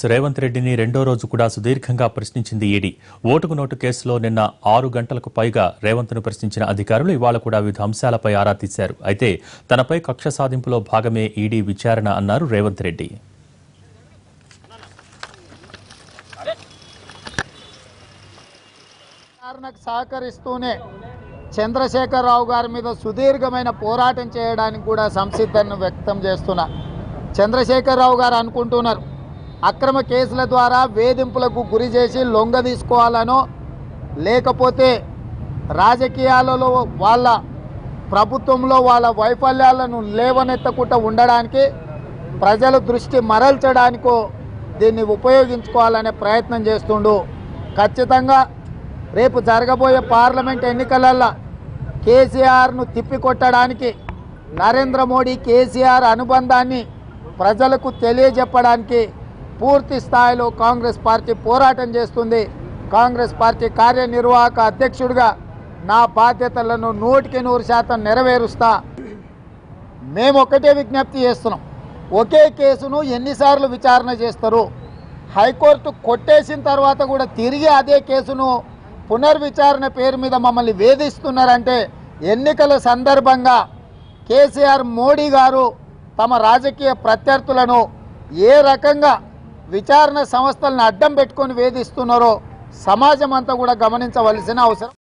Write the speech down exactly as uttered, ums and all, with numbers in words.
రేవంత్ రెడ్డిని రెండో రోజు కూడా సుదీర్ఘంగా ప్రశ్నించింది ఈడీ. ఓటుకు నోటు కేసులో నిన్న ఆరు గంటలకు పైగా రేవంత్ను ప్రశ్నించిన అధికారులు ఇవాళ కూడా వివిధ అంశాలపై ఆరా తీశారు. అయితే తనపై కక్ష సాధింపులో భాగమే ఈడీ విచారణ అన్నారు రేవంత్ రెడ్డి. సహకరిస్తూనే చంద్రశేఖరరావు గారి మీద సుదీర్ఘమైన పోరాటం చేయడానికి కూడా సంసిద్ధతను వ్యక్తం చేస్తున్నా. చంద్రశేఖరరావు గారు అనుకుంటున్నారు అక్రమ కేసుల ద్వారా వేధింపులకు గురి చేసి లొంగ తీసుకోవాలనో లేకపోతే రాజకీయాలలో వాళ్ళ ప్రభుత్వంలో వాళ్ళ వైఫల్యాలను లేవనెత్తకుండా ఉండడానికి ప్రజల దృష్టి మరల్చడానికో దీన్ని ఉపయోగించుకోవాలనే ప్రయత్నం చేస్తుండు. ఖచ్చితంగా రేపు జరగబోయే పార్లమెంట్ ఎన్నికలల్లో కేసీఆర్ను తిప్పికొట్టడానికి నరేంద్ర మోడీ కేసీఆర్ అనుబంధాన్ని ప్రజలకు తెలియజెప్పడానికి పూర్తి స్థాయిలో కాంగ్రెస్ పార్టీ పోరాటం చేస్తుంది. కాంగ్రెస్ పార్టీ కార్యనిర్వాహక అధ్యక్షుడిగా నా బాధ్యతలను నూటికి నూరు శాతం నెరవేరుస్తా. మేము ఒకటే విజ్ఞప్తి చేస్తున్నాం, ఒకే కేసును ఎన్నిసార్లు విచారణ చేస్తారు? హైకోర్టు కొట్టేసిన తర్వాత కూడా తిరిగి అదే కేసును పునర్విచారణ పేరు మీద మమ్మల్ని వేధిస్తున్నారంటే ఎన్నికల సందర్భంగా కేసీఆర్ మోడీ గారు తమ రాజకీయ ప్రత్యర్థులను ఏ రకంగా విచారణ సంస్థలను అడ్డం పెట్టుకొని వేధిస్తున్నారో సమాజం అంతా కూడా గమనించవలసిన అవసరం.